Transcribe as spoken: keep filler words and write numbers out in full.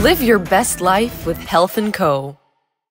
Live your best life with Health and Co.